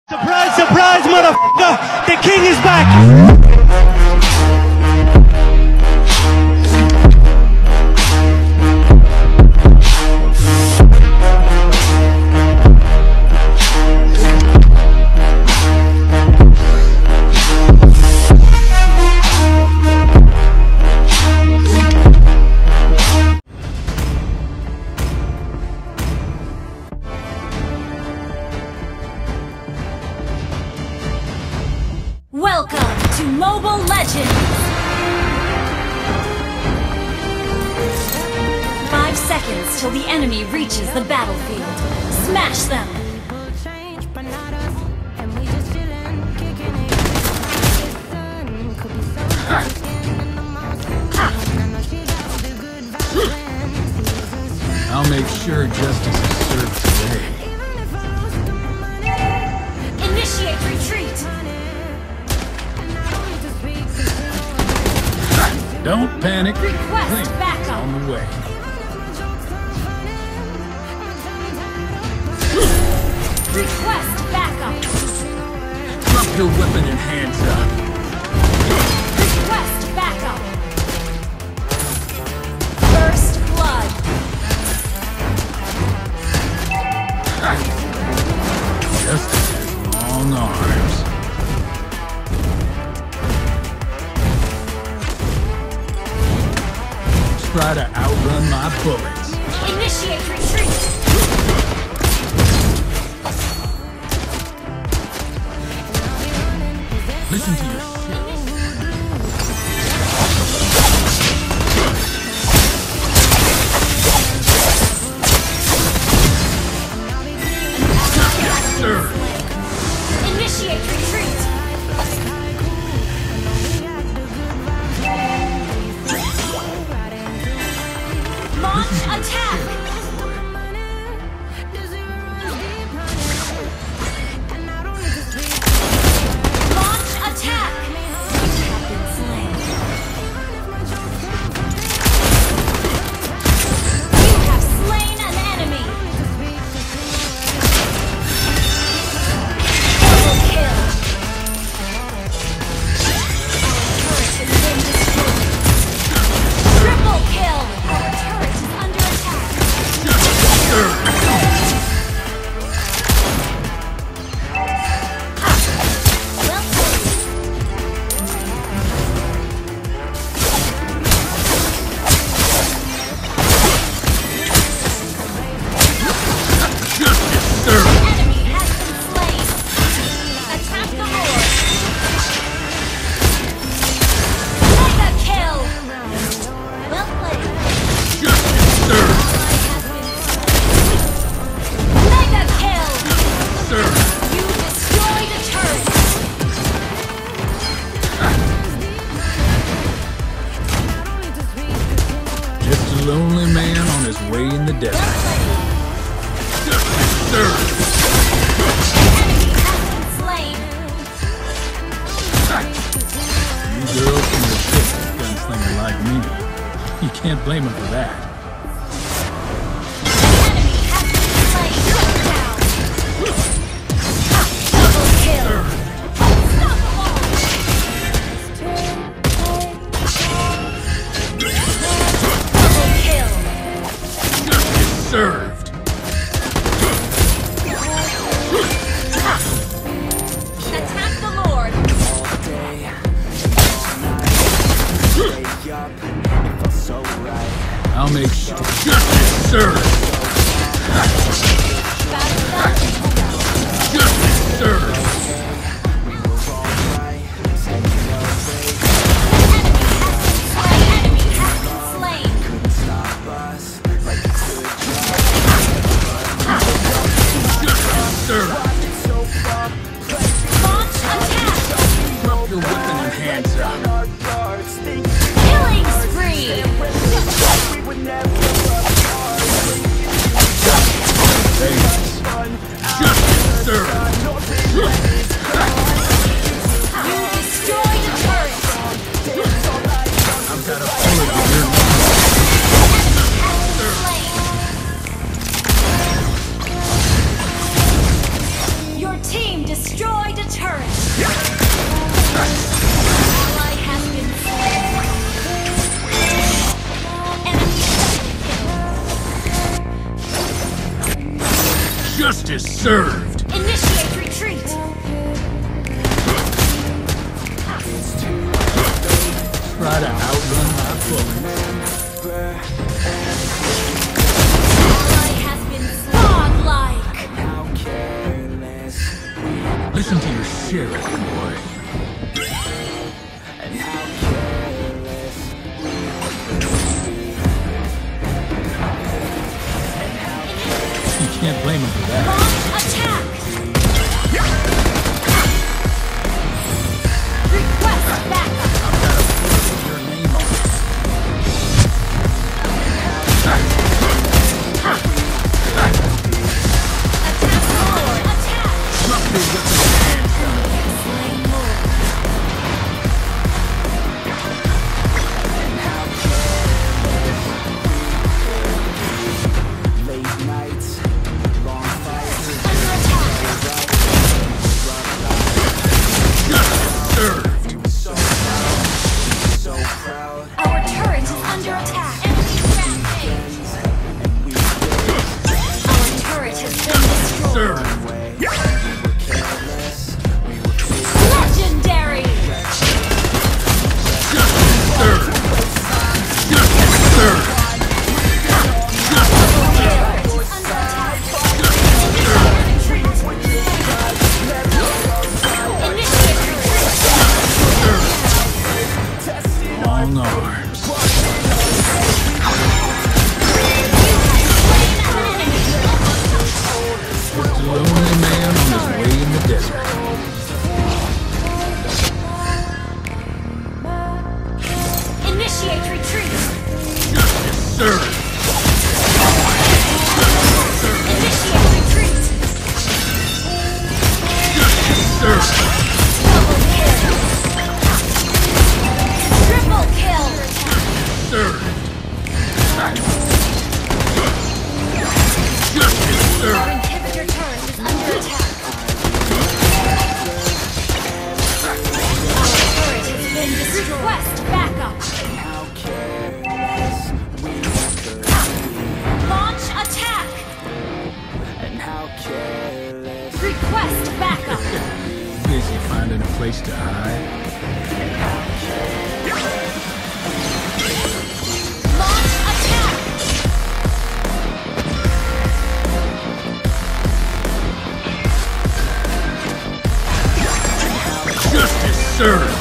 Surprise, surprise, motherfucker! The king is back! Welcome to Mobile Legends! 5 seconds till the enemy reaches the battlefield. Smash them! I'll make sure justice is served today. Initiate retreat! Don't panic. Request Blink backup. on the way. Request backup! Drop your weapon and hands up. Request backup! First blood! Justice has long arms. Try to outrun my bullets. Initiate retreat! Listen to your shit. Sir. Initiate retreat! Launch attack! Launch attack! Have been slain. You have slain an enemy! Double kill! Our turret has been destroyed. Triple kill! Our turret is under attack. Well played. Justice served. Enemy has been slain. Attack the Lord. Mega kill. Well played. Justice served. Mega kill. Served. You destroyed a turret. Just a lonely man on his way in the desert. Justice served. Enemy has been slain. You girls can resist a gunslinger like me. You can't blame him for that. Enemy has been slain. Down. Double kill. Unstoppable. Double kill. Justice served. Attack the Lord. I'll make sure. Justice served. Justice served. Enemy has been slain. Justice served. Launch attack. Drop your weapon and hands up. Killing spree. Thanks. Justice served. You destroyed a turret. I've got a bullet in your Enemy has been slain. Your team destroyed a turret. Ally has been slain. Enemy double kill. Justice served. Initiate retreat. Try to outrun my bullets. Ally has been godlike. Listen to your sheriff, boy. You can't blame him for that. Launch attack. Request backup. Your name on it. Attack forward. Attack. Something with the hands down. Slain more. Late nights, long fights, Under attack. Justice served. so proud, Our turret is under attack. Enemy rampage. and we Our turret has been destroyed. Served. careless. Legendary. Justice served. Justice served. Justice Turret is under attack. Retreat. Initiate retreat. served. Long arms. Just a lonely man on his way in the desert. Initiate retreat. Justice served. Initiate retreat. Justice served. Double kill. Triple kill. Served. Justice Our served. inhibitor turret is under attack. Our turret has been destroyed. Request backup. How careless we could Launch attack. and how careless. Request backup. Busy finding a place to hide. Launch attack. Justice served.